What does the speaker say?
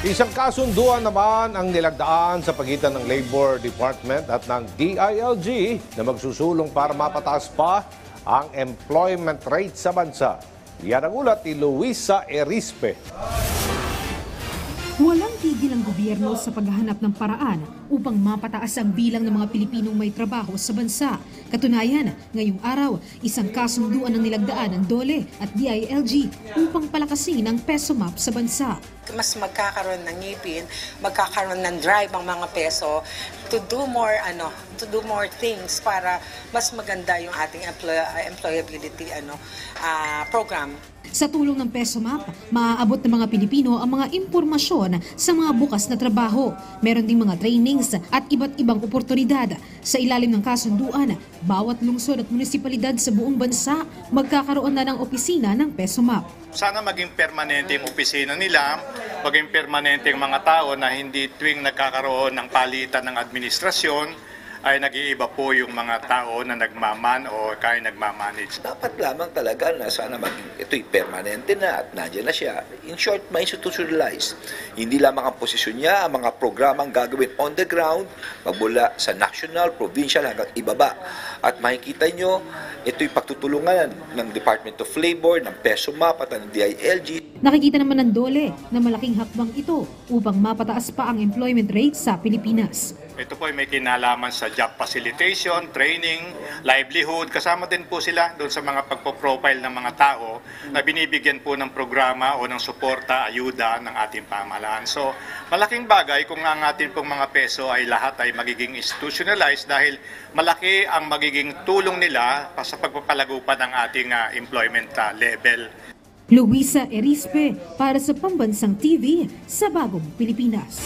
Isang kasunduan naman ang nilagdaan sa pagitan ng Labor Department at ng DILG na magsusulong para mapataas pa ang employment rate sa bansa. Yan ang ulat ni Luisa Erispe. Walang tigil ang gobyerno sa paghahanap ng paraan upang mapataas ang bilang ng mga Pilipinong may trabaho sa bansa. Katunayan, ngayong araw, isang kasunduan ang nilagdaan ng DOLE at DILG upang palakasin ang peso map sa bansa. Mas magkakaroon ng ngipin, magkakaroon ng drive ang mga peso to do more things para mas maganda yung ating employability program. Sa tulong ng peso map, maaabot ng mga Pilipino ang mga impormasyon sa mga bukas na trabaho. Meron ding mga trainings at iba't ibang oportunidad. Sa ilalim ng kasunduan, bawat lungsod at munisipalidad sa buong bansa magkakaroon na ng opisina ng peso map. Sana maging permanente yung opisina nila, maging permanente yung mga tao na hindi tuwing nagkakaroon ng palitan ng administrasyon ay nag-iiba po yung mga tao na nagmaman o kaya nagmamanage. Dapat lamang talaga na sana maging ito'y permanente na at nandiyan na siya. In short, ma-institutionalize. Hindi lamang ang posisyon niya, ang mga programang gagawin on the ground, magmula sa national, provincial hanggang ibaba. At makikita nyo, ito'y pagtutulungan ng Department of Labor, ng Peso Map at ng DILG. Nakikita naman ng DOLE na malaking hakbang ito upang mapataas pa ang employment rate sa Pilipinas. Ito po ay may kinalaman sa job facilitation, training, livelihood. Kasama din po sila doon sa mga pagpo-profile ng mga tao na binibigyan po ng programa o ng suporta, ayuda ng ating pamahalaan. So, malaking bagay kung ang ating pong mga peso ay lahat ay magiging institutionalized dahil malaki ang magiging tulong nila sa pagpapalago pa ng ating employment level. Luisa Erispe para sa Pambansang TV sa Bagong Pilipinas.